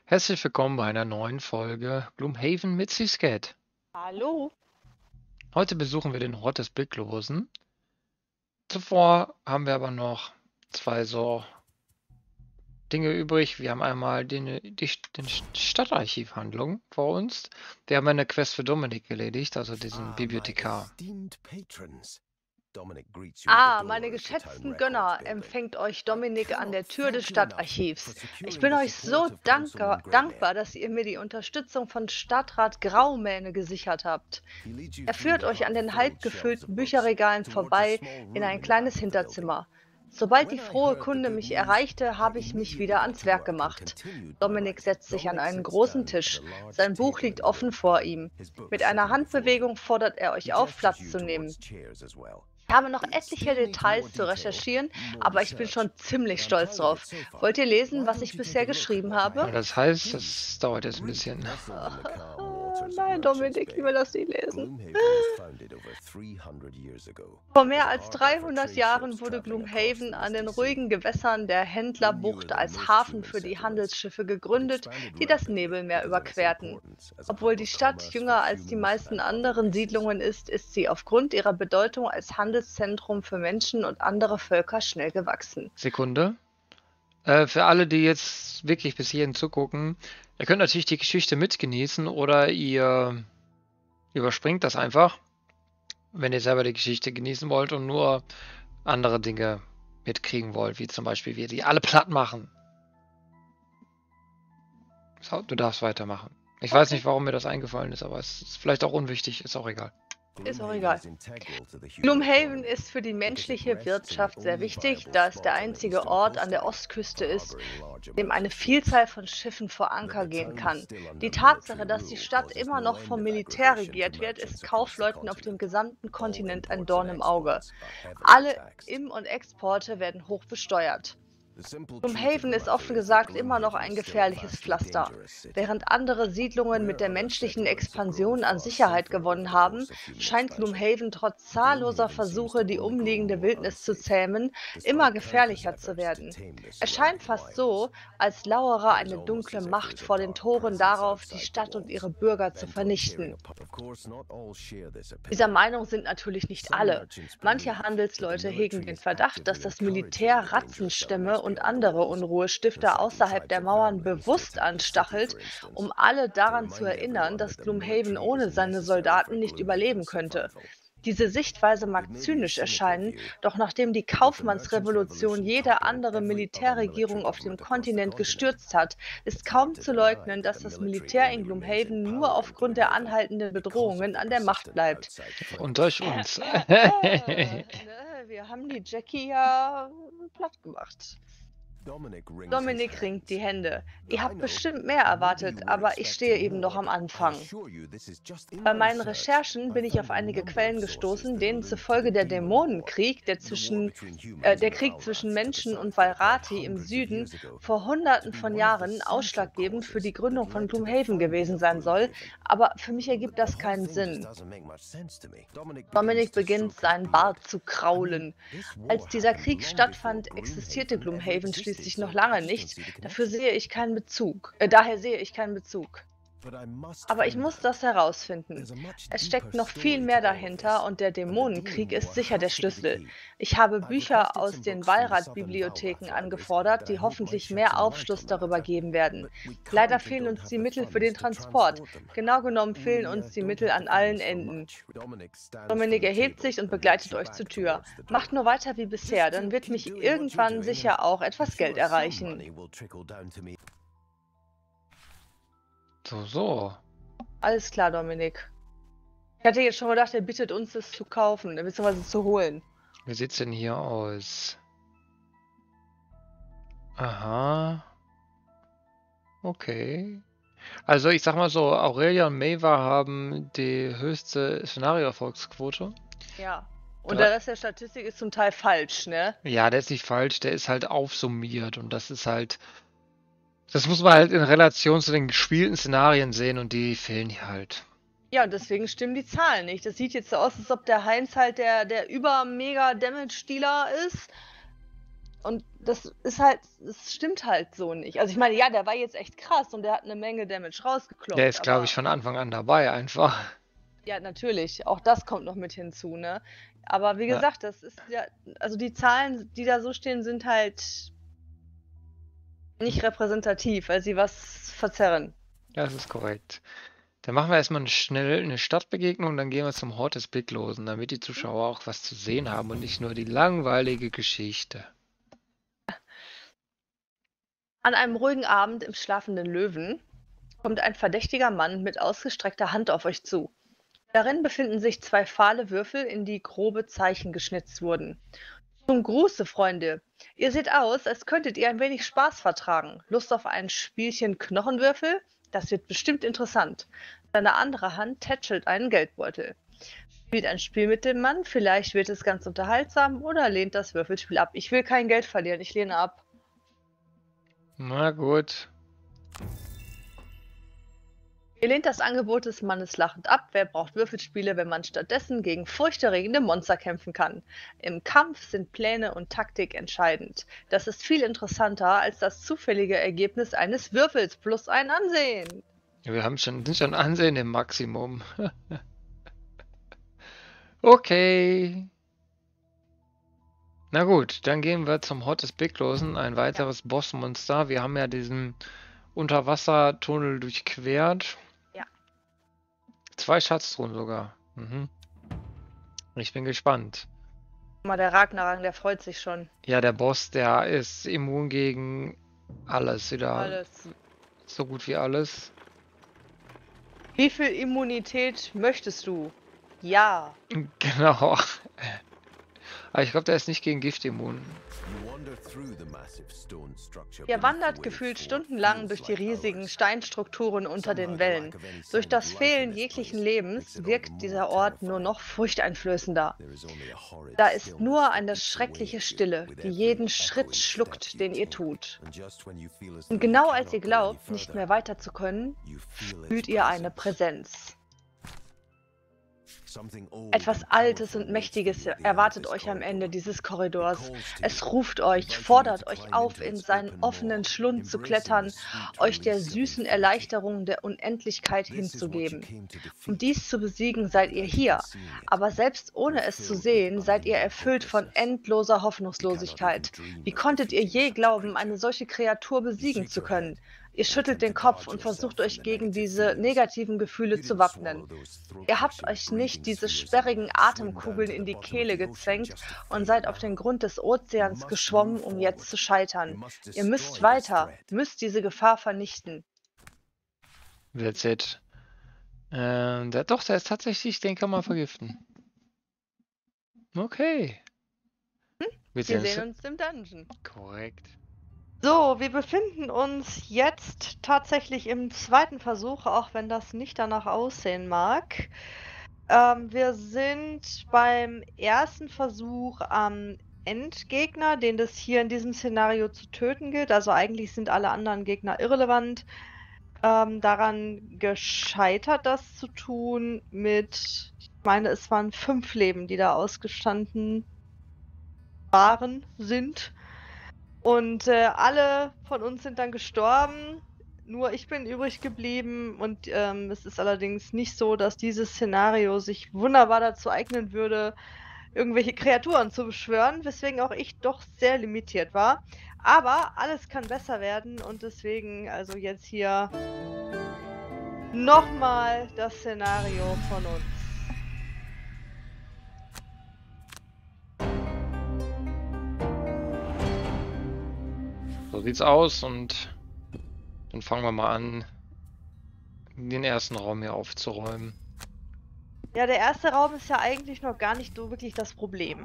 Herzlich willkommen bei einer neuen Folge Gloomhaven mit Seascat. Hallo? Heute besuchen wir den Ort des Blicklosen. Zuvor haben wir aber noch zwei so Dinge übrig. Wir haben einmal die Stadtarchivhandlung vor uns. Wir haben eine Quest für Dominik erledigt, also diesen Bibliothekar. Meine geschätzten Gönner, empfängt euch Dominik an der Tür des Stadtarchivs. Ich bin euch so dankbar, dass ihr mir die Unterstützung von Stadtrat Graumähne gesichert habt. Er führt euch an den halb gefüllten Bücherregalen vorbei in ein kleines Hinterzimmer. Sobald die frohe Kunde mich erreichte, habe ich mich wieder ans Werk gemacht. Dominik setzt sich an einen großen Tisch. Sein Buch liegt offen vor ihm. Mit einer Handbewegung fordert er euch auf, Platz zu nehmen. Ich habe noch etliche Details zu recherchieren, aber ich bin schon ziemlich stolz drauf. Wollt ihr lesen, was ich bisher geschrieben habe? Das heißt, das dauert jetzt ein bisschen. Nein, Dominik, ich will das nicht lesen. Vor mehr als 300 Jahren wurde Gloomhaven an den ruhigen Gewässern der Händlerbucht als Hafen für die Handelsschiffe gegründet, die das Nebelmeer überquerten. Obwohl die Stadt jünger als die meisten anderen Siedlungen ist sie aufgrund ihrer Bedeutung als Handelszentrum für Menschen und andere Völker schnell gewachsen. Sekunde. Für alle, die jetzt wirklich bis hierhin zugucken, ihr könnt natürlich die Geschichte mitgenießen oder ihr überspringt das einfach, wenn ihr selber die Geschichte genießen wollt und nur andere Dinge mitkriegen wollt, wie zum Beispiel, wie die alle platt machen. So, du darfst weitermachen. Ich weiß nicht, warum mir das eingefallen ist, aber es ist vielleicht auch unwichtig, ist auch egal. Ist auch egal. Gloomhaven ist für die menschliche Wirtschaft sehr wichtig, da es der einzige Ort an der Ostküste ist, in dem eine Vielzahl von Schiffen vor Anker gehen kann. Die Tatsache, dass die Stadt immer noch vom Militär regiert wird, ist Kaufleuten auf dem gesamten Kontinent ein Dorn im Auge. Alle Im- und Exporte werden hoch besteuert. Gloomhaven ist offen gesagt immer noch ein gefährliches Pflaster. Während andere Siedlungen mit der menschlichen Expansion an Sicherheit gewonnen haben, scheint Gloomhaven trotz zahlloser Versuche, die umliegende Wildnis zu zähmen, immer gefährlicher zu werden. Es scheint fast so, als lauere eine dunkle Macht vor den Toren darauf, die Stadt und ihre Bürger zu vernichten. Dieser Meinung sind natürlich nicht alle. Manche Handelsleute hegen den Verdacht, dass das Militär Ratzenstämme und andere Unruhestifter außerhalb der Mauern bewusst anstachelt, um alle daran zu erinnern, dass Gloomhaven ohne seine Soldaten nicht überleben könnte. Diese Sichtweise mag zynisch erscheinen, doch nachdem die Kaufmannsrevolution jede andere Militärregierung auf dem Kontinent gestürzt hat, ist kaum zu leugnen, dass das Militär in Gloomhaven nur aufgrund der anhaltenden Bedrohungen an der Macht bleibt. Und durch uns. Wir haben die Jackie ja platt gemacht. Dominik ringt die Hände. Ihr habt bestimmt mehr erwartet, aber ich stehe eben noch am Anfang. Bei meinen Recherchen bin ich auf einige Quellen gestoßen, denen zufolge der Dämonenkrieg, der Krieg zwischen Menschen und Valrati im Süden, vor Hunderten von Jahren ausschlaggebend für die Gründung von Gloomhaven gewesen sein soll, aber für mich ergibt das keinen Sinn. Dominik beginnt, seinen Bart zu kraulen. Als dieser Krieg stattfand, existierte Gloomhaven schließlich noch lange nicht. Daher sehe ich keinen Bezug. Aber ich muss das herausfinden. Es steckt noch viel mehr dahinter und der Dämonenkrieg ist sicher der Schlüssel. Ich habe Bücher aus den Walrat-Bibliotheken angefordert, die hoffentlich mehr Aufschluss darüber geben werden. Leider fehlen uns die Mittel für den Transport. Genau genommen fehlen uns die Mittel an allen Enden. Dominik erhebt sich und begleitet euch zur Tür. Macht nur weiter wie bisher, dann wird mich irgendwann sicher auch etwas Geld erreichen. So. Alles klar, Dominik. Ich hatte jetzt schon gedacht, er bittet uns, das zu kaufen, beziehungsweise zu holen. Wie sieht's denn hier aus? Aha. Okay. Also ich sag mal so, Aurelia und Maeva haben die höchste Szenario-Erfolgsquote. Ja. Und der Rest der Statistik ist zum Teil falsch, ne? Ja, der ist nicht falsch, der ist halt aufsummiert und das ist halt... Das muss man halt in Relation zu den gespielten Szenarien sehen und die fehlen hier halt. Ja, und deswegen stimmen die Zahlen nicht. Das sieht jetzt so aus, als ob der Heinz halt der Über-Mega-Damage-Dealer ist. Und das ist halt, das stimmt halt so nicht. Also ich meine, ja, der war jetzt echt krass und der hat eine Menge Damage Der rausgekloppt, ist, glaube ich, aber von Anfang an dabei einfach. ja, natürlich, auch das kommt noch mit hinzu, ne? Aber wie Ja, gesagt, das ist ja, also die Zahlen, die da so stehen, sind halt nicht repräsentativ, weil sie was verzerren. das ist korrekt. Dann machen wir erstmal schnell eine Stadtbegegnung, dann gehen wir zum Hort des Blicklosen, damit die Zuschauer auch was zu sehen haben und nicht nur die langweilige Geschichte. An einem ruhigen Abend im Schlafenden Löwen kommt ein verdächtiger Mann mit ausgestreckter Hand auf euch zu. Darin befinden sich zwei fahle Würfel, in die grobe Zeichen geschnitzt wurden. Zum Gruße, Freunde. Ihr seht aus, als könntet ihr ein wenig Spaß vertragen. Lust auf ein Spielchen Knochenwürfel? Das wird bestimmt interessant. Seine andere Hand tätschelt einen Geldbeutel. Spielt ein Spiel mit dem Mann, vielleicht wird es ganz unterhaltsam oder lehnt das Würfelspiel ab. Ich will kein Geld verlieren, ich lehne ab. Na gut. Ihr lehnt das Angebot des Mannes lachend ab. Wer braucht Würfelspiele, wenn man stattdessen gegen furchterregende Monster kämpfen kann? Im Kampf sind Pläne und Taktik entscheidend. Das ist viel interessanter als das zufällige Ergebnis eines Würfels plus ein Ansehen. Wir sind schon Ansehen im Maximum. Okay. Na gut, dann gehen wir zum Hort des Blicklosen, ein weiteres Bossmonster. Wir haben ja diesen Unterwassertunnel durchquert. Ja. 2 Schatztruhen sogar. Ich bin gespannt. Mal der Ragnarang, der freut sich schon. Ja, der Boss, der ist immun gegen alles wieder. Alles. So gut wie alles. Wie viel Immunität möchtest du? Ja. Genau. Aber ich glaube, der ist nicht gegen Gift immun. Ihr wandert gefühlt stundenlang durch die riesigen Steinstrukturen unter den Wellen. Durch das Fehlen jeglichen Lebens wirkt dieser Ort nur noch furchteinflößender. Da ist nur eine schreckliche Stille, die jeden Schritt schluckt, den ihr tut. Und genau als ihr glaubt, nicht mehr weiter zu können, fühlt ihr eine Präsenz. Etwas Altes und Mächtiges erwartet euch am Ende dieses Korridors. Es ruft euch, fordert euch auf, in seinen offenen Schlund zu klettern, euch der süßen Erleichterung der Unendlichkeit hinzugeben. Um dies zu besiegen, seid ihr hier. Aber selbst ohne es zu sehen, seid ihr erfüllt von endloser Hoffnungslosigkeit. Wie konntet ihr je glauben, eine solche Kreatur besiegen zu können? Ihr schüttelt den Kopf und versucht euch gegen diese negativen Gefühle zu wappnen. Ihr habt euch nicht diese sperrigen Atemkugeln in die Kehle gezwängt und seid auf den Grund des Ozeans geschwommen, um jetzt zu scheitern. Ihr müsst weiter, müsst diese Gefahr vernichten. That's it. Der ist tatsächlich, den kann man vergiften. Okay. Wir sehen uns im Dungeon. Korrekt. So, wir befinden uns jetzt tatsächlich im zweiten Versuch, auch wenn das nicht danach aussehen mag. Wir sind beim ersten Versuch am Endgegner, den es hier in diesem Szenario zu töten gilt. Also eigentlich sind alle anderen Gegner irrelevant. Daran gescheitert, das zu tun mit, ich meine, es waren 5 Leben, die da ausgestanden sind. Und alle von uns sind dann gestorben, nur ich bin übrig geblieben und es ist allerdings nicht so, dass dieses Szenario sich wunderbar dazu eignen würde, irgendwelche Kreaturen zu beschwören, weswegen auch ich doch sehr limitiert war. Aber alles kann besser werden und deswegen also jetzt hier nochmal das Szenario von uns. So sieht's aus und dann fangen wir mal an, den ersten Raum hier aufzuräumen. Ja, der erste Raum ist ja eigentlich noch gar nicht so wirklich das Problem.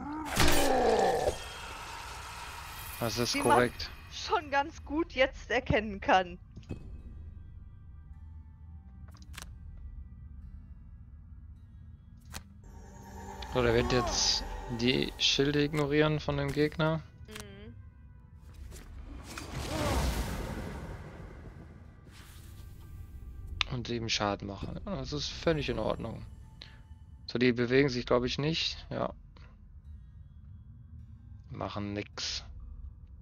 Das ist Wie korrekt. man schon ganz gut jetzt erkennen kann. So, der wird jetzt die Schilde ignorieren von dem Gegner. Und 7 Schaden machen. Ja, das ist völlig in Ordnung. So, die bewegen sich, glaube ich, nicht. Ja. Machen nix.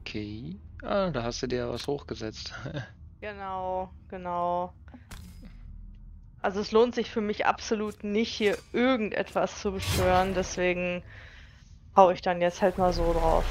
Okay. Ah, da hast du dir was hochgesetzt. Genau, genau. Also es lohnt sich für mich absolut nicht, hier irgendetwas zu beschwören, deswegen hau ich dann jetzt halt mal so drauf.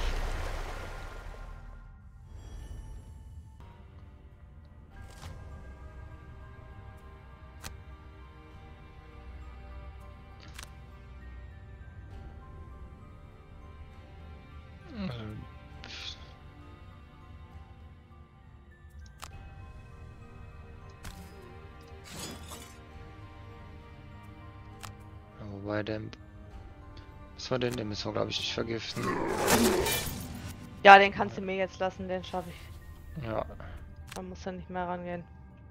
Wobei der... Was war denn? Den müssen wir, glaube ich, nicht vergiften. Ja, den kannst du mir jetzt lassen, den schaffe ich. Ja. Man muss ja nicht mehr rangehen.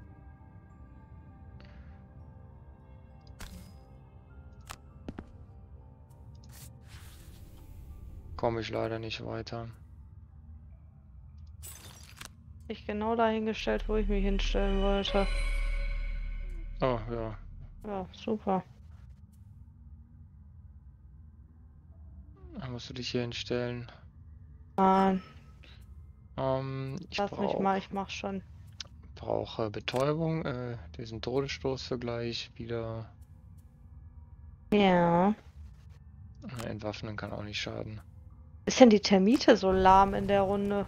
Komme ich leider nicht weiter. Ich genau dahingestellt, wo ich mich hinstellen wollte. Oh, ja. Ja, super. Da musst du dich hier hinstellen. Nein, Ich lass mich mal, ich mach schon. brauche Betäubung, diesen Todesstoß für gleich wieder. Ja. Entwaffnen kann auch nicht schaden. Ist denn die Termite so lahm in der Runde?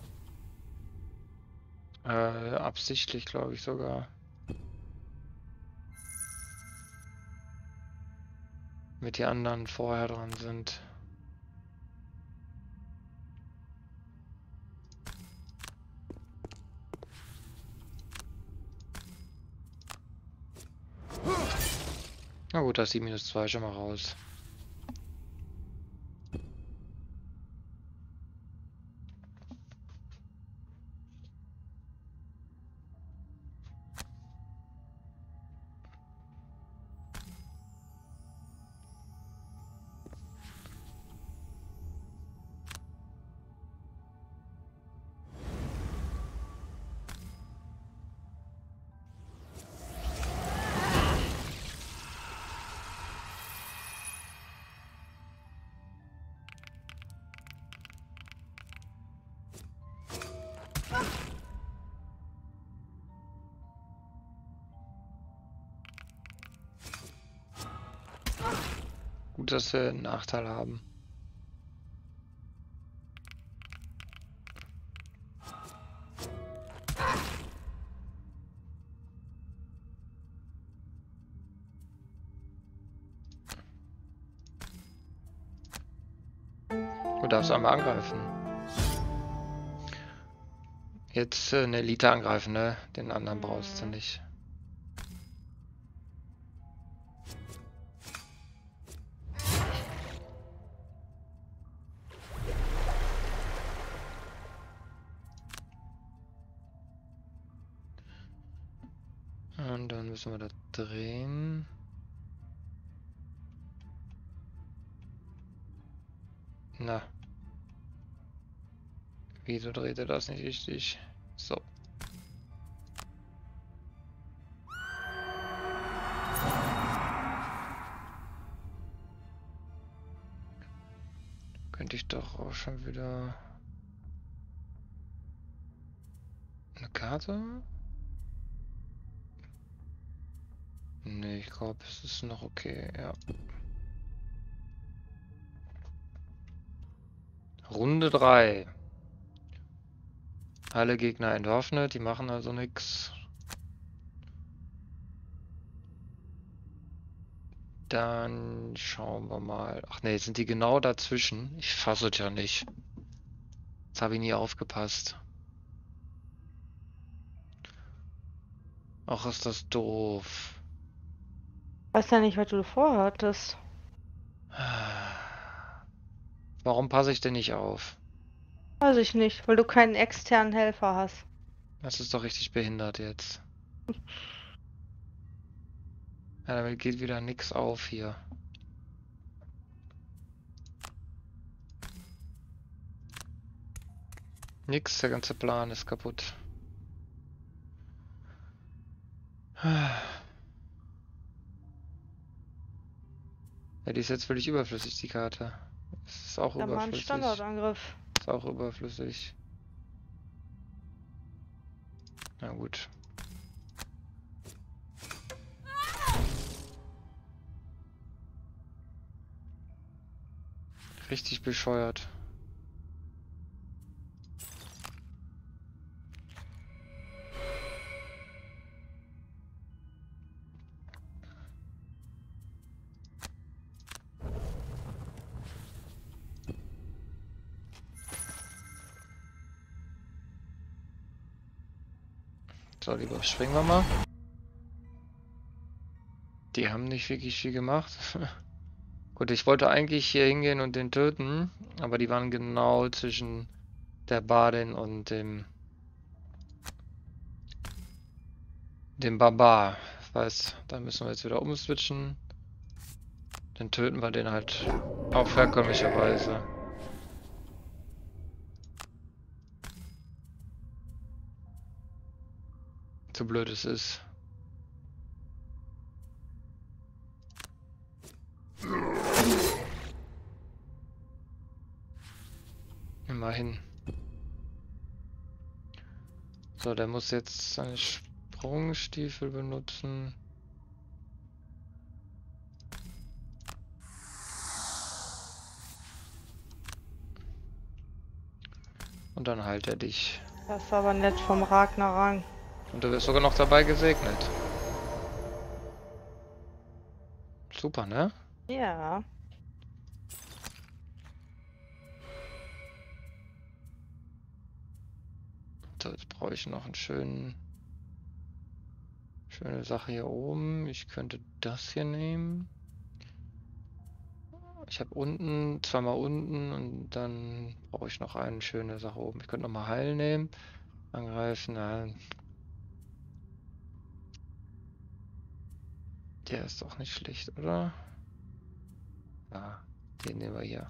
Absichtlich, glaube ich sogar. Mit die anderen vorher dran sind. Na gut, da ist die -2 schon mal raus. Gut, dass wir einen Nachteil haben. Du darfst einmal angreifen. Jetzt eine Elite angreifen, ne? Den anderen brauchst du nicht. Und dann müssen wir da drehen. Na. Wieso dreht er das nicht richtig? So. Könnte ich doch auch schon wieder... Eine Karte? Nee, ich glaube, es ist noch okay, ja. Runde 3. Alle Gegner entwaffnet, die machen also nichts. Dann schauen wir mal. Ach nee, sind die genau dazwischen? Ich fasse es ja nicht. Jetzt habe ich nie aufgepasst. Ach, ist das doof. Weiß ja nicht, was du vorhattest. Warum passe ich denn nicht auf? Weiß ich nicht, weil du keinen externen Helfer hast. Das ist doch richtig behindert jetzt. Ja, damit geht wieder nichts auf hier. Nix, der ganze Plan ist kaputt. Ja, die ist jetzt völlig überflüssig, die Karte. Das ist auch Dann mal einen überflüssig. Standardangriff. Ist auch überflüssig. Na gut. Richtig bescheuert. So, lieber springen wir mal. Die haben nicht wirklich viel gemacht. Gut, ich wollte eigentlich hier hingehen und den töten, aber die waren genau zwischen der Bardin und dem Barbar. Weiß, da müssen wir jetzt wieder umswitchen. Dann töten wir den halt auf herkömmliche Weise. So blöd es ist. Immerhin. So, der muss jetzt seine Sprungstiefel benutzen. Und dann heilt er dich. Das ist aber nett vom Ragnarang. Und du wirst sogar noch dabei gesegnet. Super, ne? Ja. So, jetzt brauche ich noch einen schöne Sache hier oben. Ich könnte das hier nehmen. Ich habe unten, zweimal unten und dann brauche ich noch eine schöne Sache oben. Ich könnte noch mal Heil nehmen. Angreifen, nein. Der ist doch nicht schlecht, oder? Ja, den nehmen wir hier.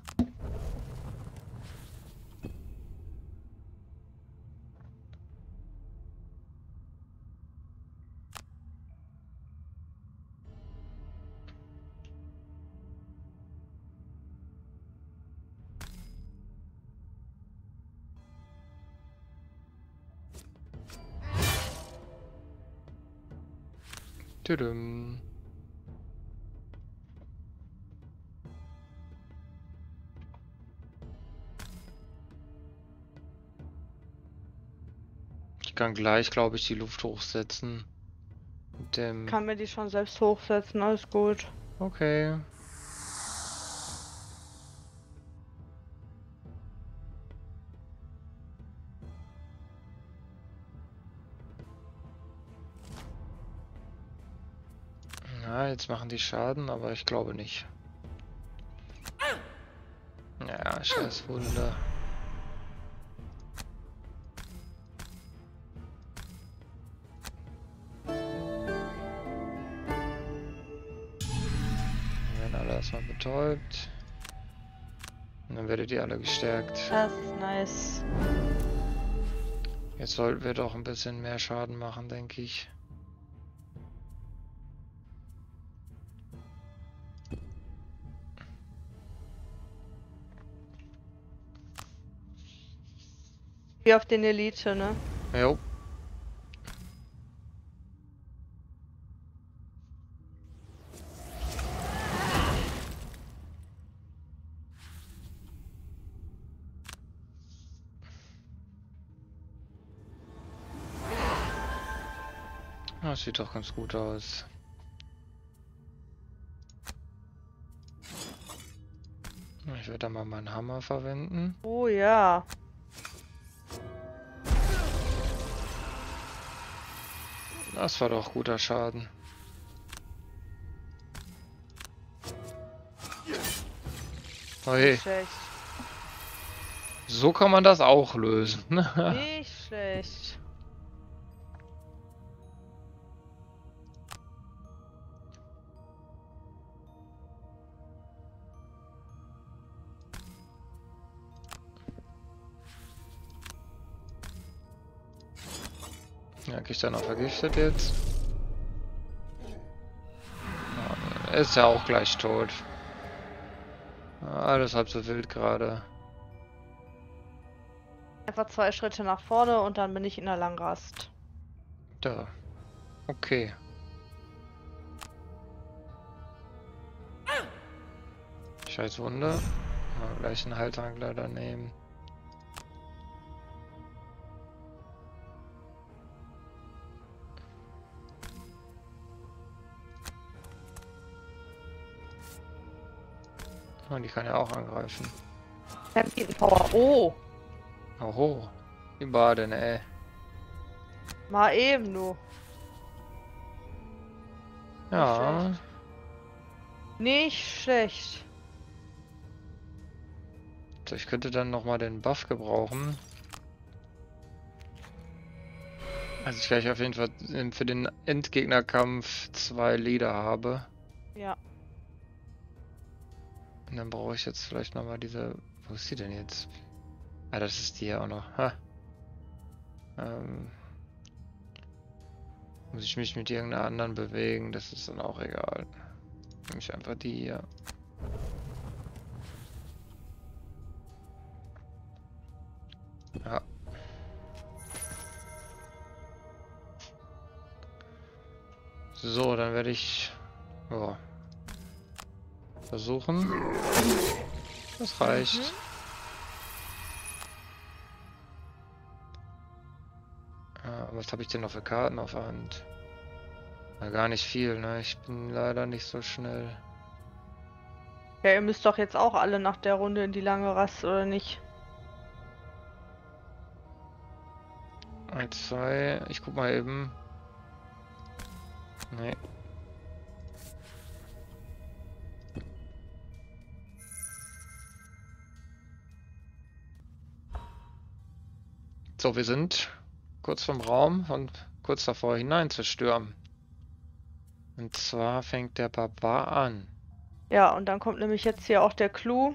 Tüdüm. Ich kann gleich, glaube ich, die Luft hochsetzen. Mit dem... Kann mir die schon selbst hochsetzen, alles gut. Okay. Ja, jetzt machen die Schaden, aber ich glaube nicht. Ja, scheiß Wunder. Werden alle erstmal betäubt. Und dann werdet ihr alle gestärkt. Das ist nice. Jetzt sollten wir doch ein bisschen mehr Schaden machen, denke ich. Wie auf den Elite, ne? Jo. Das sieht doch ganz gut aus. Ich werde da mal meinen Hammer verwenden. Oh ja. Das war doch guter Schaden. Hey, Schlecht. so kann man das auch lösen. Nicht schlecht. Ja, kriegt er noch vergiftet jetzt. Er ist ja auch gleich tot. Alles halb so wild gerade. Einfach 2 Schritte nach vorne und dann bin ich in der Langrast. Da. Okay. Scheiß Wunde. Mal gleich einen Haltangler da nehmen. Oh, die kann ja auch angreifen. Power. Oh! Oho. Die Baden, ey. Mal eben nur. Ja. Nicht schlecht. So, ich könnte dann nochmal den Buff gebrauchen. Also ich gleich auf jeden Fall für den Endgegnerkampf 2 Lieder habe. Ja. Und dann brauche ich jetzt vielleicht nochmal diese... Wo ist die denn jetzt? Ah, das ist die ja auch noch. Ha. Muss ich mich mit irgendeiner anderen bewegen? Das ist dann auch egal. Nehme ich einfach die hier. Ja. So, dann werde ich versuchen. Das reicht. Was habe ich denn noch für Karten auf der Hand? Na, gar nicht viel, ne? Ich bin leider nicht so schnell. Ja, ihr müsst doch jetzt auch alle nach der Runde in die lange Rast, oder nicht? 1, 2. Ich guck mal eben. Nee. So, wir sind kurz vom Raum und kurz davor hineinzustürmen. Und zwar fängt der Barbar an. Ja, und dann kommt nämlich jetzt hier auch der Clou.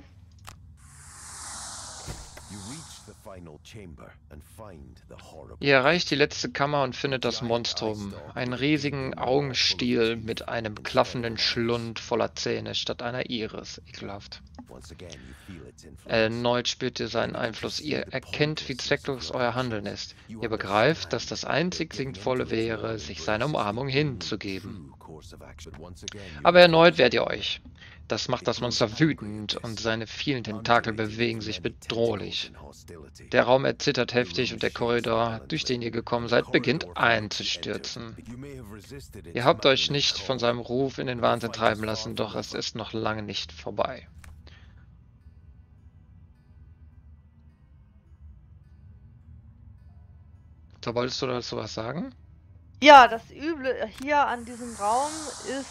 Ihr erreicht die letzte Kammer und findet das Monstrum. Einen riesigen Augenstiel mit einem klaffenden Schlund voller Zähne statt einer Iris. Ekelhaft. Erneut spürt ihr seinen Einfluss. Ihr erkennt, wie zwecklos euer Handeln ist. Ihr begreift, dass das einzig Sinnvolle wäre, sich seiner Umarmung hinzugeben. Aber erneut wehrt ihr euch. Das macht das Monster wütend und seine vielen Tentakel bewegen sich bedrohlich. Der Raum erzittert heftig und der Korridor, durch den ihr gekommen seid, beginnt einzustürzen. Ihr habt euch nicht von seinem Ruf in den Wahnsinn treiben lassen, doch es ist noch lange nicht vorbei. So, wolltest du dazu was sagen? Ja, das Üble hier an diesem Raum ist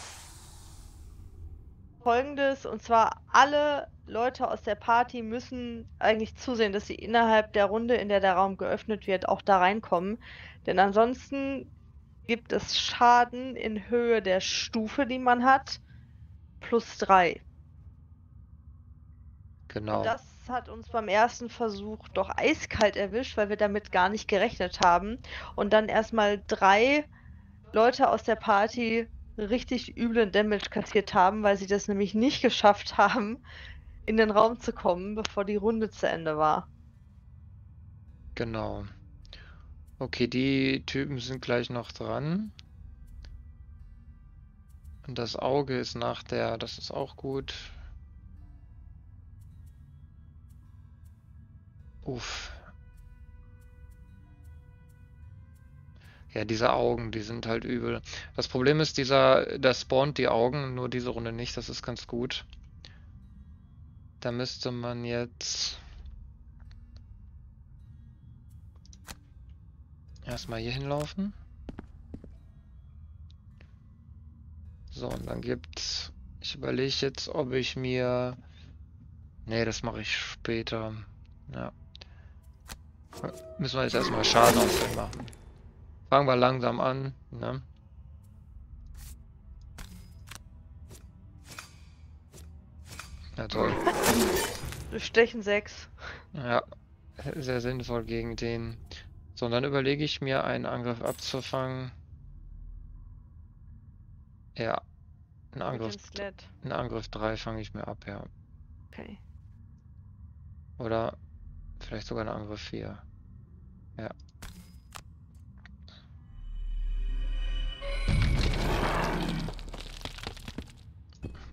Folgendes, und zwar alle Leute aus der Party müssen eigentlich zusehen, dass sie innerhalb der Runde, in der der Raum geöffnet wird, auch da reinkommen. Denn ansonsten gibt es Schaden in Höhe der Stufe, die man hat, +3. Genau. Und das hat uns beim ersten Versuch doch eiskalt erwischt, weil wir damit gar nicht gerechnet haben. Und dann erstmal 3 Leute aus der Party richtig üblen Damage kassiert haben, weil sie das nämlich nicht geschafft haben, in den Raum zu kommen, bevor die Runde zu Ende war. Genau. Okay, die Typen sind gleich noch dran. Und das Auge ist nach der, das ist auch gut. Uff. Ja, diese Augen, die sind halt übel. Das Problem ist, der spawnt die Augen, nur diese Runde nicht, das ist ganz gut. Da müsste man jetzt erstmal hier hinlaufen. So, und dann gibt's... Ich überlege jetzt, ob ich mir... Nee, das mache ich später. Ja. Müssen wir jetzt erstmal Schaden auf den machen. Fangen wir langsam an, ne? Ja, toll. Stechen 6. Ja, sehr sinnvoll gegen den. So, und dann überlege ich mir, einen Angriff abzufangen. Ja, einen Angriff 3 fange ich mir ab, ja. Okay. Oder vielleicht sogar einen Angriff 4. Ja.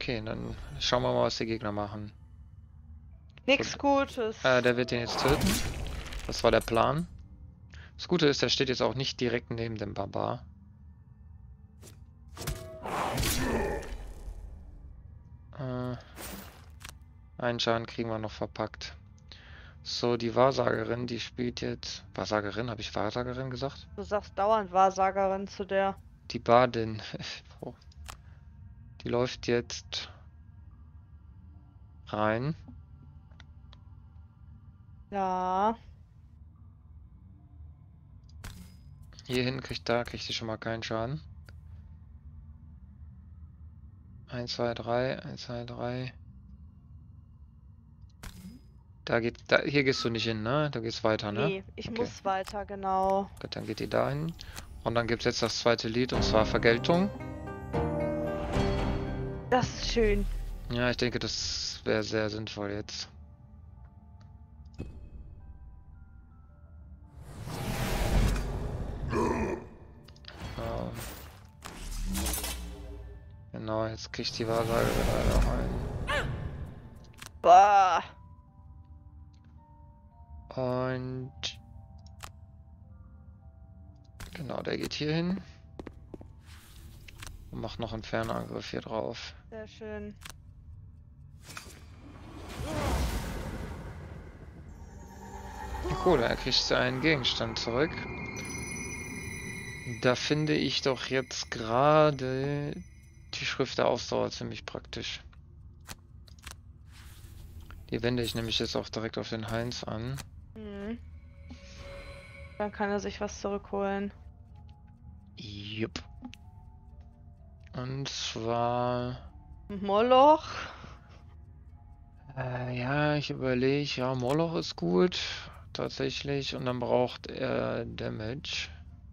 Okay, dann schauen wir mal, was die Gegner machen. Nichts Gutes. Der wird den jetzt töten. Das war der Plan. Das Gute ist, der steht jetzt auch nicht direkt neben dem Barbar. Einen Schaden kriegen wir noch verpackt. So, die Wahrsagerin, die spielt jetzt... Wahrsagerin? Habe ich Wahrsagerin gesagt? Du sagst dauernd Wahrsagerin zu der. Die Badin. Oh. Die läuft jetzt rein. Ja. Hierhin kriegt sie schon mal keinen Schaden. 1, 2, 3, 1, 2, 3. Hier gehst du nicht hin, ne? Du gehst weiter, ne? Nee, ich muss weiter, genau. Gut, dann geht die da hin. Und dann gibt es jetzt das zweite Lied, und zwar Vergeltung. Das ist schön. Ja, ich denke, das wäre sehr sinnvoll jetzt. Genau, jetzt kriegt die Wahrsagerin leider noch einen. Bah. Und genau, der geht hier hin und macht noch einen Fernangriff hier drauf. Sehr schön. Cool, er kriegt einen Gegenstand zurück. Da finde ich doch jetzt gerade die Schrift der Ausdauer ziemlich praktisch. Die wende ich nämlich jetzt auch direkt auf den Heinz an. Mhm. Dann kann er sich was zurückholen. Jupp. Und zwar... Moloch. Ja, ich überlege, ja, Moloch ist gut, tatsächlich. Und dann braucht er Damage.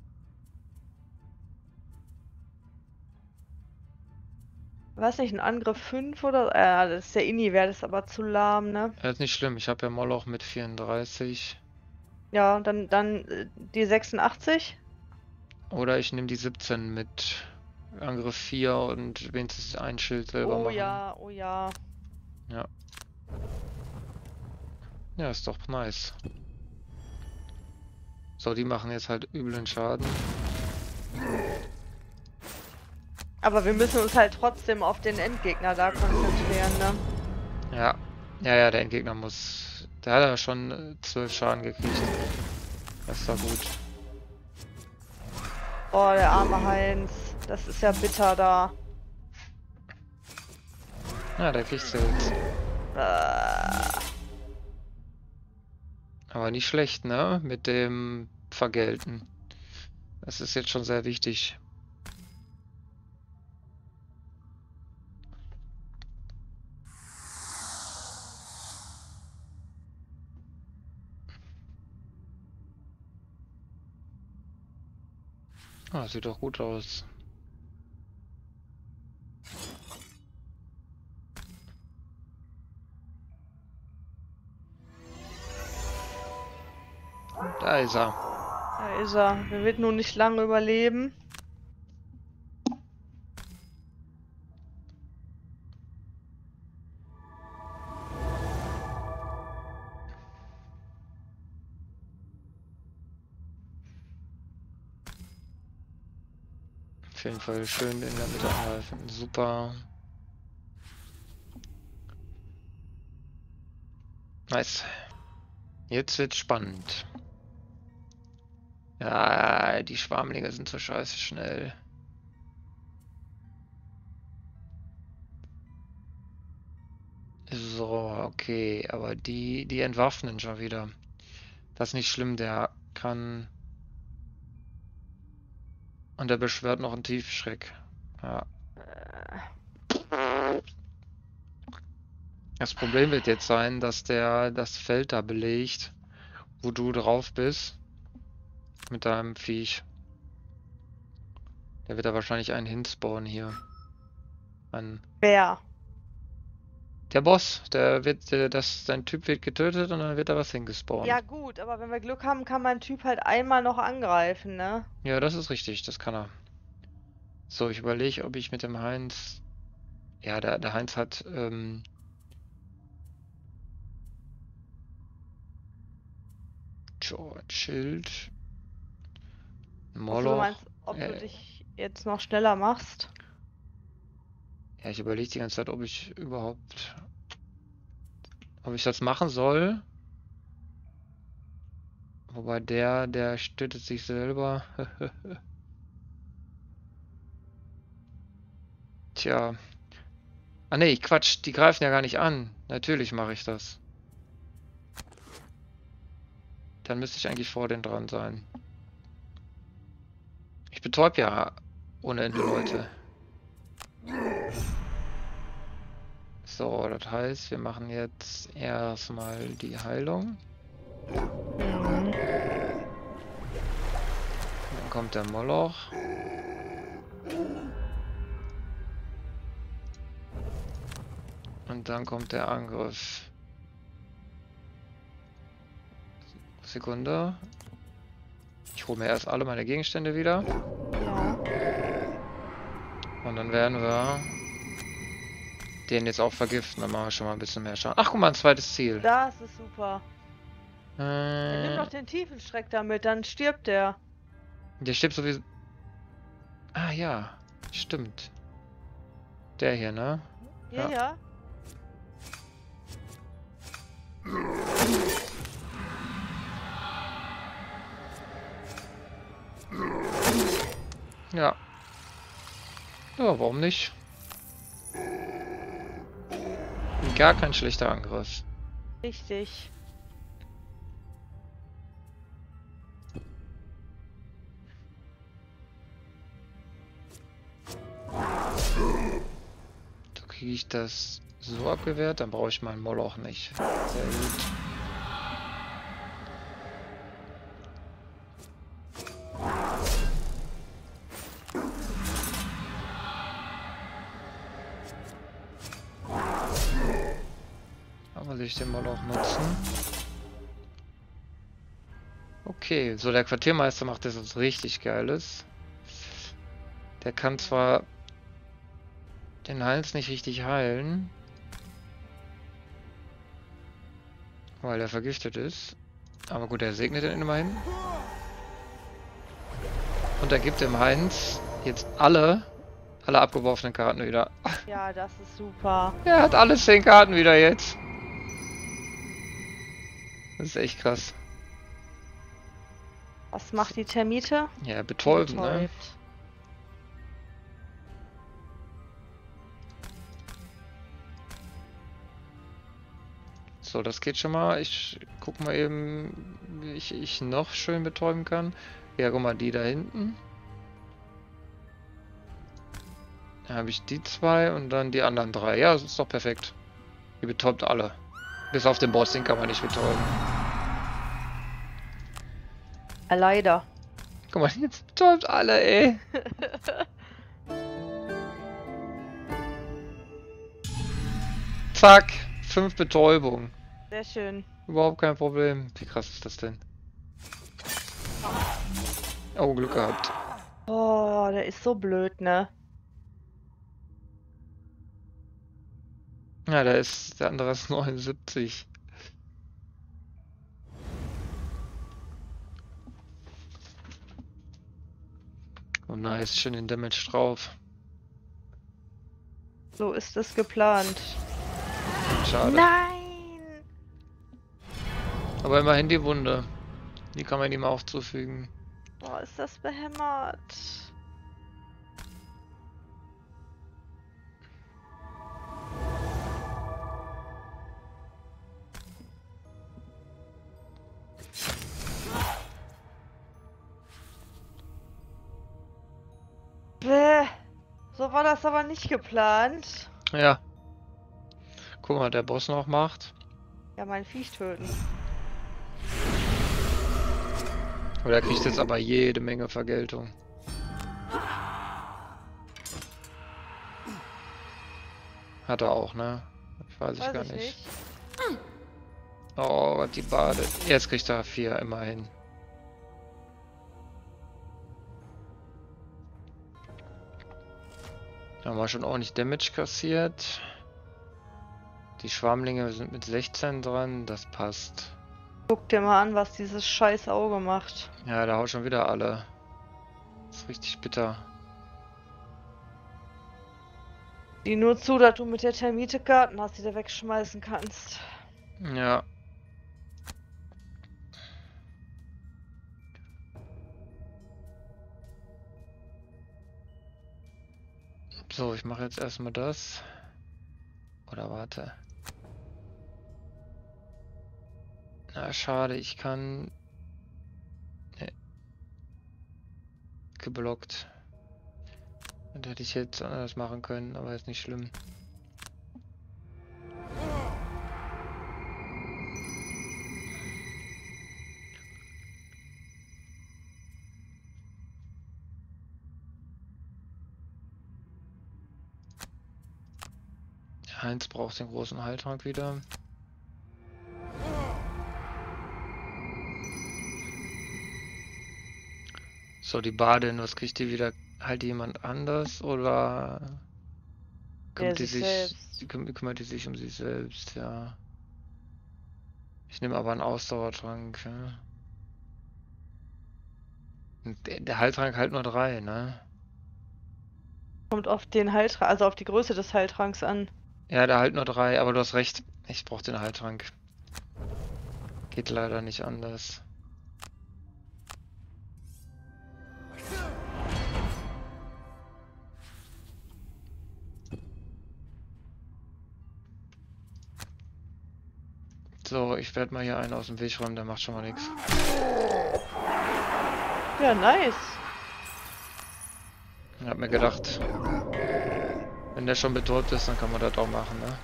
Weiß nicht, ein Angriff 5 oder? Das ist der Inni, wäre das aber zu lahm, ne? Das ist nicht schlimm, ich habe ja Moloch mit 34. Ja, dann die 86. Oder ich nehme die 17 mit Angriff 4 und wenigstens ein Schild selber machen. Oh ja. Ja. Ja, ist doch nice. So, die machen jetzt halt üblen Schaden. Aber wir müssen uns halt trotzdem auf den Endgegner da konzentrieren, ne? Ja. Ja, der Endgegner muss... Der hat ja schon 12 Schaden gekriegt. Das ist doch gut. Oh, der arme Heinz. Das ist ja bitter da. Ja, der kriegt sie jetzt. Aber nicht schlecht, ne? Mit dem Vergelten. Das ist jetzt schon sehr wichtig. Ah, sieht doch gut aus. Da ist er. Da ist er. Der wird nun nicht lange überleben. Auf jeden Fall schön in der Mitte angreifen. Super. Nice. Jetzt wird's spannend. Ja, die Schwarmlinge sind so scheiße schnell. So, okay, aber die entwaffnen schon wieder. Das ist nicht schlimm, der kann... Und er beschwört noch einen Tiefschreck. Ja. Das Problem wird jetzt sein, dass der das Feld da belegt, wo du drauf bist. Mit deinem Viech. Der wird da wahrscheinlich einen hinspawnen hier. Wer? Der Boss, sein Typ wird getötet und dann wird da was hingespawnt. Ja gut, aber wenn wir Glück haben, kann mein Typ halt einmal noch angreifen, ne? Ja, das ist richtig, das kann er. So, ich überlege, ob ich mit dem Heinz Ja, der Heinz hat Schild, Also du Moloch. meinst, ob du dich jetzt noch schneller machst? Ja, ich überlege die ganze Zeit, ob ich das machen soll. Wobei der stützt sich selber. Tja. Ah nee, Quatsch, die greifen ja gar nicht an. Natürlich mache ich das. Dann müsste ich eigentlich vor denen dran sein. Ich betäub ja ohne Ende Leute. So, das heißt, wir machen jetzt erstmal die Heilung. Mhm. Dann kommt der Moloch. Und dann kommt der Angriff. Sekunde. Ich hole mir erst alle meine Gegenstände wieder. Ja. Und dann werden wir den jetzt auch vergiften. Dann machen wir schon mal ein bisschen mehr Schaden. Ach, guck mal, ein zweites Ziel. Das ist super. Dann nimm doch den Tiefenschreck damit, dann stirbt der. Der stirbt sowieso. Ah ja, stimmt. Der hier, ne? Ja, ja. Ja. Ja, warum nicht? Gar kein schlechter Angriff. Richtig. So kriege ich das so abgewehrt, dann brauche ich meinen Moloch nicht. Sehr gut. Aber will ich den Moloch nutzen? Okay, so der Quartiermeister macht jetzt was richtig Geiles. Der kann zwar den Hals nicht richtig heilen, weil er vergiftet ist. Aber gut, er segnet ihn immerhin. Und er gibt dem Heinz jetzt alle abgeworfenen Karten wieder. Ja, das ist super. Er hat alle 10 Karten wieder jetzt. Das ist echt krass. Was macht die Termite? Ja, Die betäuben, ne? betäubt. So, das geht schon mal. Ich guck mal eben, wie ich noch schön betäuben kann. Ja, guck mal, die da hinten. Da habe ich die 2 und dann die anderen 3. Ja, das ist doch perfekt. Die betäubt alle. Bis auf den Boss, den kann man nicht betäuben. Leider. Guck mal, jetzt betäubt alle, ey. Zack, 5 Betäubung. Sehr schön. Überhaupt kein Problem. Wie krass ist das denn? Oh, Glück gehabt. Oh, der ist so blöd, ne? Ja, der andere ist 79. Oh nice, schön den Damage drauf. So ist es geplant. Schade. Nein! Aber immerhin die Wunde. Die kann man ihm auch zufügen. Boah, ist das behämmert. Bäh. So war das aber nicht geplant. Ja. Guck mal, der Boss noch macht. Ja, mein Viech töten. Oder er kriegt jetzt aber jede Menge Vergeltung. Hat er auch, ne? Weiß ich gar nicht. Oh, die Bade. Jetzt kriegt er 4 immerhin. Haben wir schon ordentlich Damage kassiert. Die Schwarmlinge sind mit 16 dran, das passt. Guck dir mal an, was dieses scheiß Auge macht. Ja, da haut schon wieder alle. Das ist richtig bitter. Die nur zu, dass du mit der Termite Karten hast, die du wegschmeißen kannst. Ja. So, ich mache jetzt erstmal das. Oder warte. Na, schade, ich kann... Nee. Geblockt. Das hätte ich jetzt anders machen können, aber ist nicht schlimm. Heinz braucht den großen Heiltrank wieder. So, die Badin, was kriegt die wieder? Halt jemand anders oder kümmert die kümmert die sich um sich selbst, ja. Ich nehme aber einen Ausdauertrank, ja. Und der Heiltrank halt nur 3, ne? Kommt auf den Heiltrank, also auf die Größe des Heiltranks an. Ja, der halt nur 3, aber du hast recht. Ich brauche den Heiltrank. Geht leider nicht anders. So, ich werde mal hier einen aus dem Weg räumen, der macht schon mal nichts. Ja, nice. Ich hab mir gedacht, wenn der schon betäubt ist, dann kann man das auch machen, ne?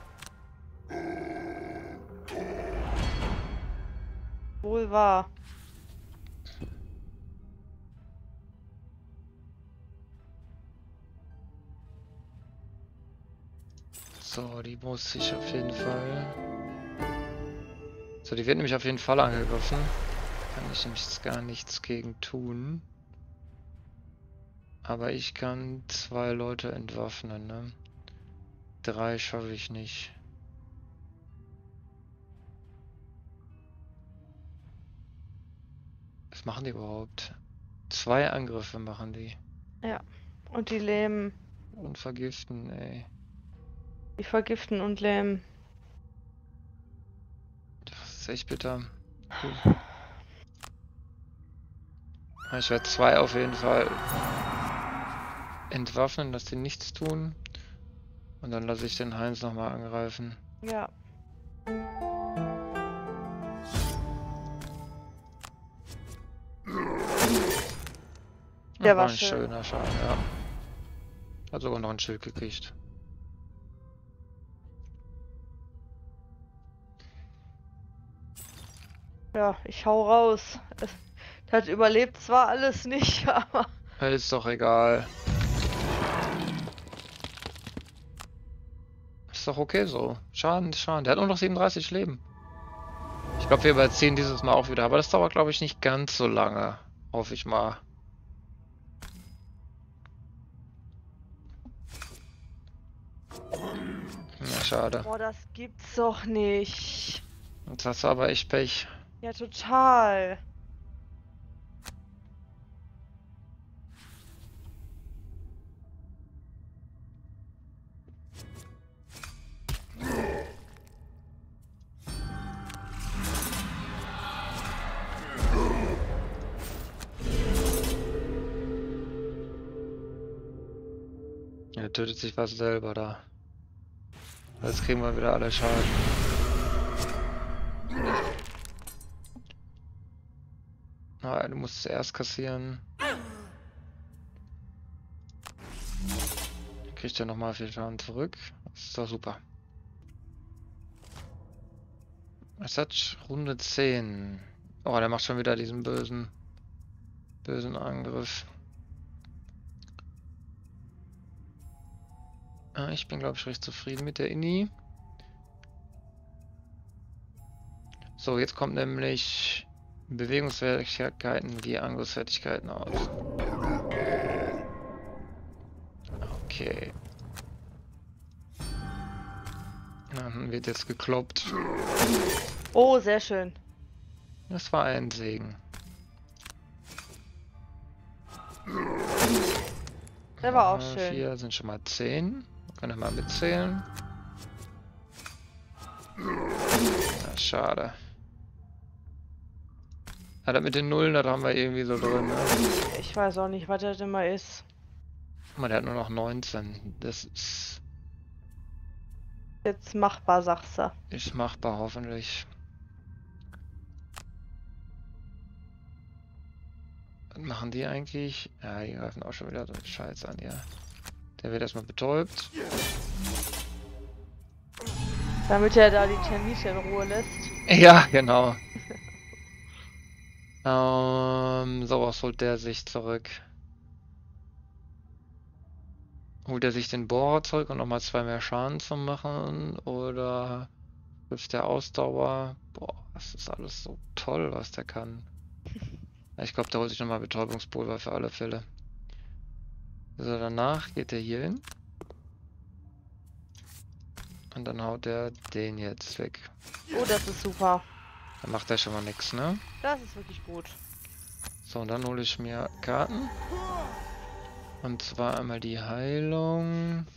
Wohl wahr. So, die muss ich auf jeden Fall... So, die wird nämlich auf jeden Fall angegriffen. Kann ich nämlich jetzt gar nichts gegen tun. Aber ich kann 2 Leute entwaffnen, ne? 3 schaffe ich nicht. Was machen die überhaupt? 2 Angriffe machen die. Ja. Und die lähmen. Und vergiften, ey. Die vergiften und lähmen. Das ist echt bitter. Ich werde 2 auf jeden Fall entwaffnen, dass die nichts tun. Und dann lasse ich den Heinz nochmal angreifen. Ja. Der war ein schöner Schaden, ja. Hat sogar noch ein Schild gekriegt. Ja, ich hau raus. Das überlebt zwar alles nicht, aber... Ist doch egal. Ist doch okay so. Schaden ist Schaden. Der hat nur noch 37 Leben. Ich glaube, wir überziehen dieses Mal auch wieder. Aber das dauert, glaube ich, nicht ganz so lange. Hoffe ich mal. Na, schade. Boah, das gibt's doch nicht. Jetzt hast du aber echt Pech. Ja, total. Er tötet sich fast selber da. Jetzt kriegen wir wieder alle Schaden. Ah, du musst zuerst kassieren. Dann kriegt er nochmal 4 Schaden zurück. Das ist doch super. Es hat Runde 10. Oh, der macht schon wieder diesen bösen Angriff. Ich bin, glaube ich, recht zufrieden mit der Inni. So, jetzt kommt nämlich Bewegungsfertigkeiten wie Angriffsfertigkeiten aus. Okay. Dann wird jetzt gekloppt. Oh, sehr schön. Das war ein Segen. Der war auch schön. 4 sind schon mal 10. Können wir mal mitzählen. Ja, schade. Ja, das mit den Nullen, das haben wir irgendwie so drin, ne? Ich weiß auch nicht, was das immer ist. Guck mal, der hat nur noch 19. Das Jetzt machbar, sagst du. ist machbar, hoffentlich. Was machen die eigentlich? Ja, die greifen auch schon wieder so Scheiß an, ja. Der wird erstmal betäubt. Damit er da die Termite in Ruhe lässt. Ja, genau. So, was holt der sich zurück? Holt er sich den Bohrer zurück, um nochmal 2 mehr Schaden zu machen? Oder trifft der Ausdauer? Boah, das ist alles so toll, was der kann. Ja, ich glaube, der holt sich nochmal Betäubungspulver für alle Fälle. So, danach geht er hier hin. Und dann haut er den jetzt weg. Oh, das ist super. Dann macht er schon mal nichts, ne? Das ist wirklich gut. So, und dann hole ich mir Karten. Und zwar einmal die Heilung.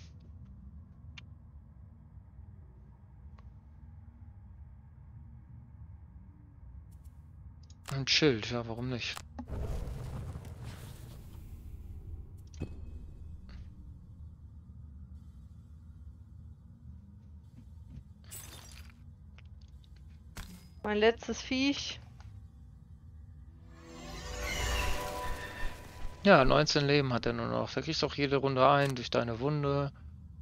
Und Schild, ja, warum nicht? Mein letztes Viech. Ja, 19 Leben hat er nur noch. Da kriegst du auch jede Runde ein durch deine Wunde.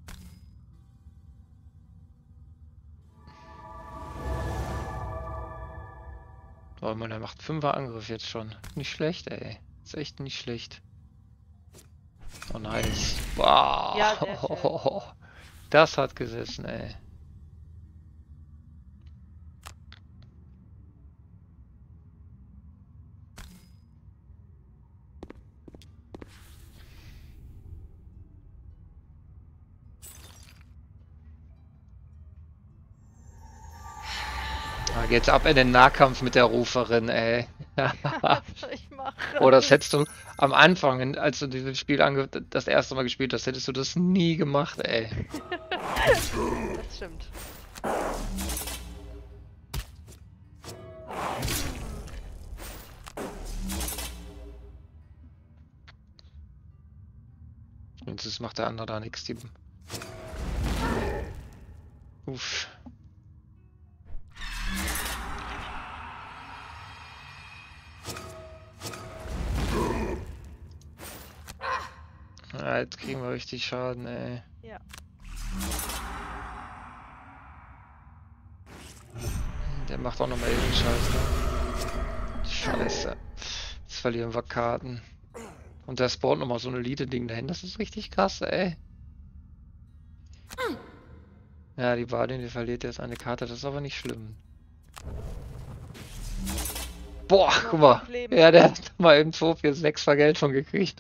Oh man, er macht 5er Angriff jetzt schon. Nicht schlecht, ey. Ist echt nicht schlecht. Oh nice. Wow. Ja, sehr schön. Das hat gesessen, ey. Da geht's ab in den Nahkampf mit der Ruferin, ey. Was soll ich machen? Oh, das hättest du am Anfang, als du dieses Spiel das erste Mal gespielt hast, hättest du das nie gemacht, ey. Das stimmt. Jetzt macht der andere da nichts. Uff. Ja, jetzt kriegen wir richtig Schaden, ey. Ja. Der macht auch nochmal irgendeinen Scheiß, ne? Scheiße. Jetzt verlieren wir Karten. Und der spawnt nochmal so eine Elite-Ding dahin. Das ist richtig krass, ey. Ja, die Badin, die verliert jetzt eine Karte. Das ist aber nicht schlimm. Boah, guck mal. Ja, der hat mal eben 2, 4, 6 Vergeltung gekriegt.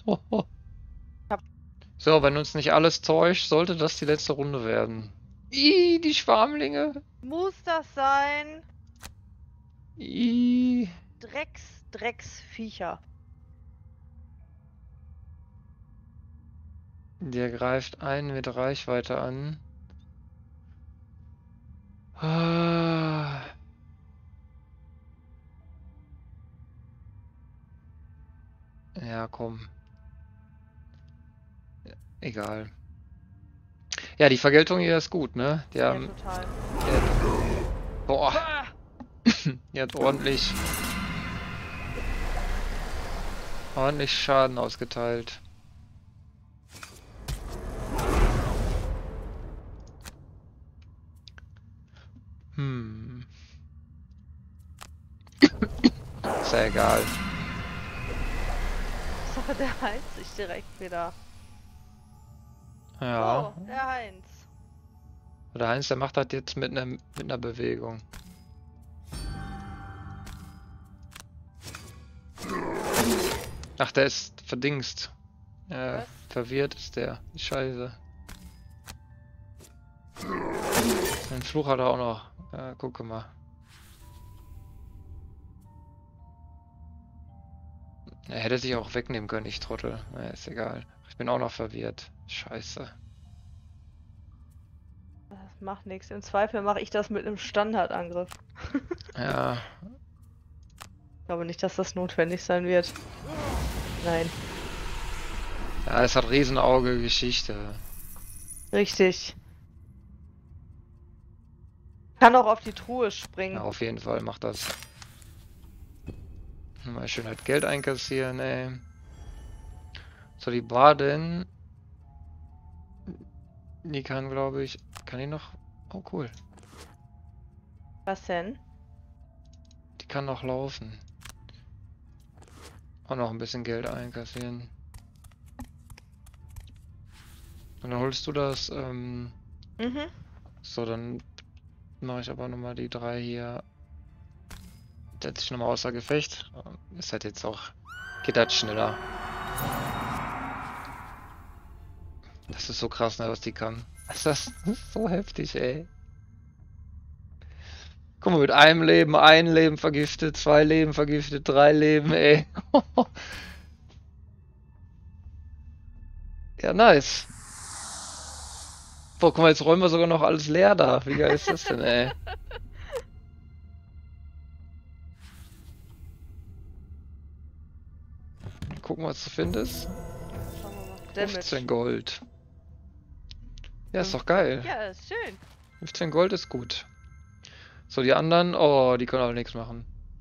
So, wenn uns nicht alles täuscht, sollte das die letzte Runde werden. Ih, die Schwarmlinge. Muss das sein? Ih. Drecksviecher. Der greift einen mit Reichweite an. Ah. Ja, komm. Egal. Ja, die Vergeltung hier ist gut, ne? Die Ja, haben, total. boah. Die hat ordentlich Schaden ausgeteilt. Ist ja egal. So, der heizt sich direkt wieder. Ja. Oh, der Heinz. Der Heinz, der macht das jetzt mit einer Bewegung. Ach, der ist verdingst. Verwirrt ist der. Scheiße. Den Fluch hat er auch noch. Gucke mal. Er hätte sich auch wegnehmen können, ich Trottel. Ist egal. Ich bin auch noch verwirrt. Scheiße. Das macht nichts. Im Zweifel mache ich das mit einem Standardangriff. Ja. Ich glaube nicht, dass das notwendig sein wird. Nein. Ja, es hat Riesenauge Geschichte. Richtig. Kann auch auf die Truhe springen. Ja, auf jeden Fall, macht das. Mal schön halt Geld einkassieren, ey. So, die Baden. Die kann, glaube ich. Kann die noch. Oh, cool. Was denn? Die kann noch laufen. Auch noch ein bisschen Geld einkassieren. Und dann holst du das. So, dann mache ich aber nochmal die 3 hier. Setze ich nochmal außer Gefecht. Ist halt jetzt auch. Geht halt schneller. Das ist so krass, ne, was die kann. Das ist so heftig, ey. Guck mal, mit einem Leben, ein Leben vergiftet, 2 Leben vergiftet, 3 Leben, ey. Ja, nice. Boah, guck mal, jetzt räumen wir sogar noch alles leer da. Wie geil ist das denn, ey? Gucken, was du findest. Schauen wir mal. 15 Gold. Ja, ist doch geil. Ja, ist schön. 15 Gold ist gut. So, die anderen, oh, die können aber nichts machen.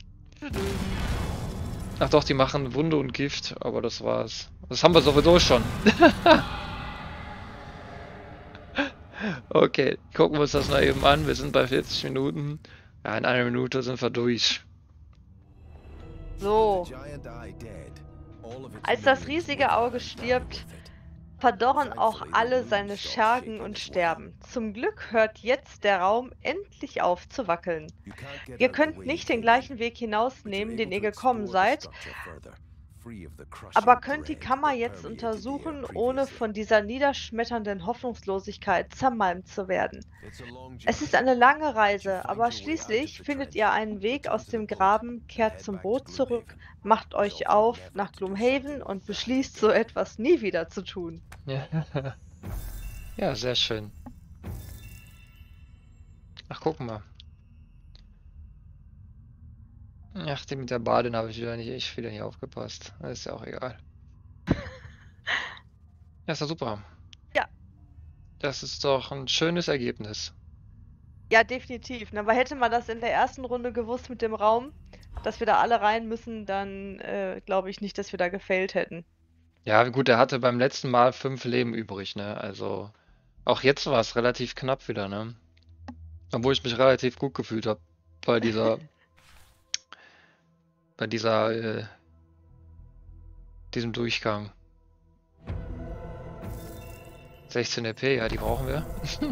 Ach doch, die machen Wunde und Gift, aber das war's. Das haben wir sowieso schon. Okay, gucken wir uns das mal eben an. Wir sind bei 40 Minuten. Ja, in einer Minute sind wir durch. So. Als das riesige Auge stirbt, verdorren auch alle seine Schergen und sterben. Zum Glück hört jetzt der Raum endlich auf zu wackeln. Ihr könnt nicht den gleichen Weg hinausnehmen, den ihr gekommen seid, aber könnt die Kammer jetzt untersuchen, ohne von dieser niederschmetternden Hoffnungslosigkeit zermalmt zu werden. Es ist eine lange Reise, aber schließlich findet ihr einen Weg aus dem Graben, kehrt zum Boot zurück, macht euch auf nach Gloomhaven und beschließt, so etwas nie wieder zu tun. Ja, ja, sehr schön. Ach, guck mal. Ach, die mit der Badin habe ich wieder nicht aufgepasst. Das ist ja auch egal. Ja, ist doch super. Ja. Das ist doch ein schönes Ergebnis. Ja, definitiv. Aber hätte man das in der ersten Runde gewusst mit dem Raum, dass wir da alle rein müssen, dann glaube ich nicht, dass wir da gefailt hätten. Ja, gut, er hatte beim letzten Mal 5 Leben übrig, ne? Also, auch jetzt war es relativ knapp wieder, ne? Obwohl ich mich relativ gut gefühlt habe bei diesem Durchgang. 16 EP, ja, die brauchen wir.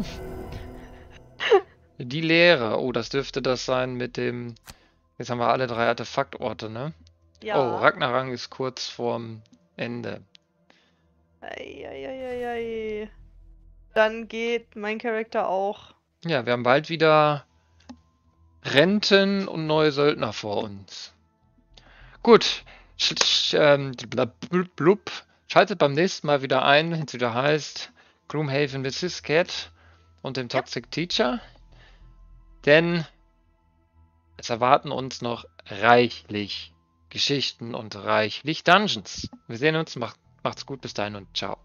Die Leere, oh, das dürfte das sein mit dem. Jetzt haben wir alle 3 Artefaktorte, ne? Ja. Oh, Ragnarang ist kurz vorm Ende. Eieieiei. Dann geht mein Charakter auch. Ja, wir haben bald wieder Renten und neue Söldner vor uns. Gut. Schaltet beim nächsten Mal wieder ein, wenn es wieder heißt Gloomhaven mit Siscat und dem Toxic Teacher. Denn es erwarten uns noch reichlich Geschichten und reichlich Dungeons. Wir sehen uns, macht's gut, bis dahin und ciao.